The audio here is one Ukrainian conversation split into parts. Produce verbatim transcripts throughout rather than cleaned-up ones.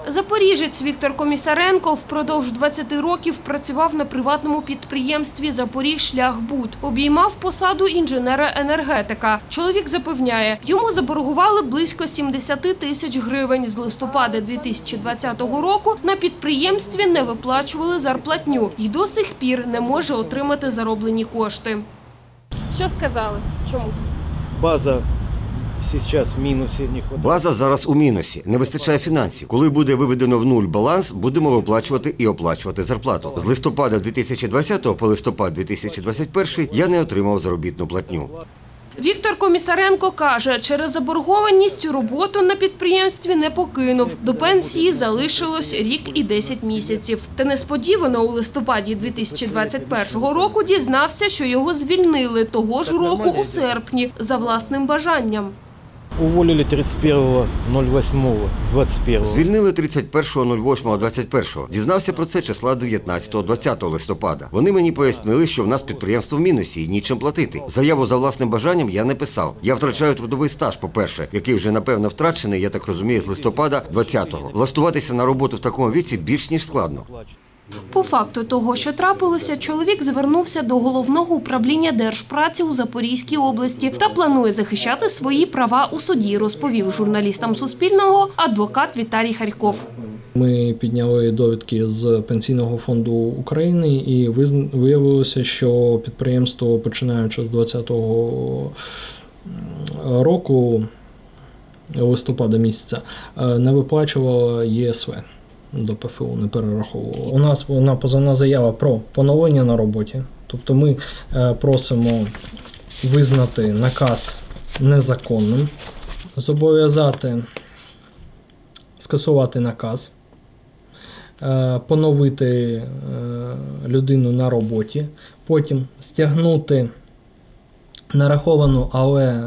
Запоріжець Віктор Комісаренко впродовж двадцяти років працював на приватному підприємстві «Запоріжшляхбуд». Обіймав посаду інженера-енергетика. Чоловік запевняє, йому заборгували близько сімдесят тисяч гривень. З листопада дві тисячі двадцятого року на підприємстві не виплачували зарплатню і до сих пір не може отримати зароблені кошти. Що сказали? Чому? База зараз в мінусі, не вистачає. База зараз у мінусі, не вистачає фінансів. Коли буде виведено в нуль баланс, будемо виплачувати і оплачувати зарплату. З листопада дві тисячі двадцятого по листопад дві тисячі двадцять перший я не отримав заробітну платню. Віктор Комісаренко каже, через заборгованість роботу на підприємстві не покинув. До пенсії залишилось рік і десять місяців. Та несподівано у листопаді дві тисячі двадцять першого року дізнався, що його звільнили того ж року у серпні за власним бажанням. Уволили тридцять першого восьмого двадцять першого. Звільнили тридцять першого восьмого двадцять першого. Дізнався про це числа дев'ятнадцятого двадцятого листопада. Вони мені пояснили, що в нас підприємство в мінусі і нічим платити. Заяву за власним бажанням я не писав. Я втрачаю трудовий стаж, по-перше, який вже, напевно, втрачений, я так розумію, з листопада двадцятого. Влаштуватися на роботу в такому віці більш ніж складно. По факту того, що трапилося, чоловік звернувся до Головного управління Держпраці у Запорізькій області та планує захищати свої права у суді, розповів журналістам Суспільного адвокат Віталій Харьков. Ми підняли довідки з Пенсійного фонду України і виявилося, що підприємство, починаючи з двадцятого року, листопада місяця, не виплачувало Є С В. До П Ф У не перераховувало. У нас вона позовна заява про поновлення на роботі. Тобто ми просимо визнати наказ незаконним, зобов'язати скасувати наказ, поновити людину на роботі, потім стягнути нараховану, але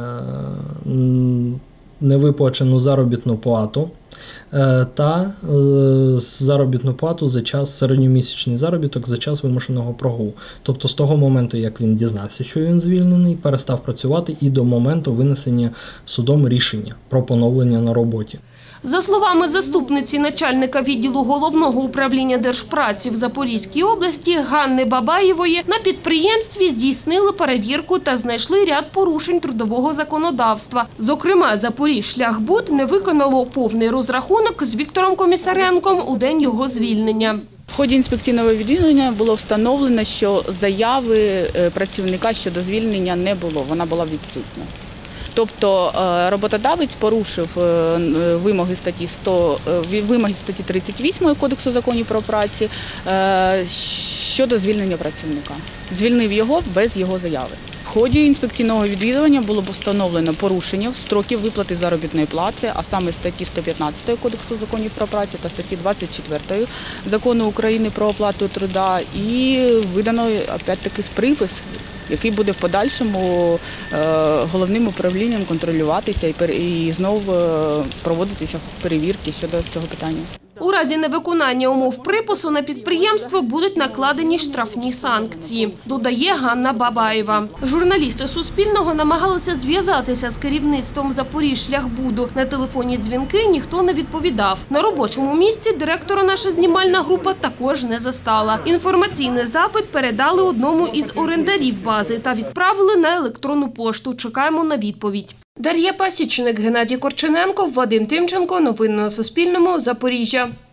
невиплачену заробітну плату та заробітну плату за час, середньомісячний заробіток за час вимушеного прогулу. Тобто з того моменту, як він дізнався, що він звільнений, перестав працювати і до моменту винесення судом рішення про поновлення на роботі. За словами заступниці начальника відділу Головного управління Держпраці в Запорізькій області Ганни Бабаєвої, на підприємстві здійснили перевірку та знайшли ряд порушень трудового законодавства. Зокрема, Запоріжшляхбуд не виконало повний розрахунок з Віктором Комісаренком у день його звільнення. В ході інспекційного відвідування було встановлено, що заяви працівника щодо звільнення не було, вона була відсутня. Тобто роботодавець порушив вимоги статті сто, вимоги статті тридцять вісім Кодексу законів про працю щодо звільнення працівника. Звільнив його без його заяви. В ході інспекційного відвідування було встановлено порушення строків виплати заробітної плати, а саме статті сто п'ятнадцять Кодексу законів про працю та статті двадцять четвертої Закону України про оплату труда, і видано опять-таки припис, який буде в подальшому головним управлінням контролюватися і знову проводитися перевірки щодо цього питання. У разі невиконання умов припису на підприємство будуть накладені штрафні санкції, додає Ганна Бабаєва. Журналісти Суспільного намагалися зв'язатися з керівництвом Запоріжшляхбуду. На телефонні дзвінки ніхто не відповідав. На робочому місці директора наша знімальна група також не застала. Інформаційний запит передали одному із орендарів бази та відправили на електронну пошту. Чекаємо на відповідь. Дар'я Пасічник, Геннадій Корчененко, Вадим Тимченко. Новини на Суспільному. Запоріжжя.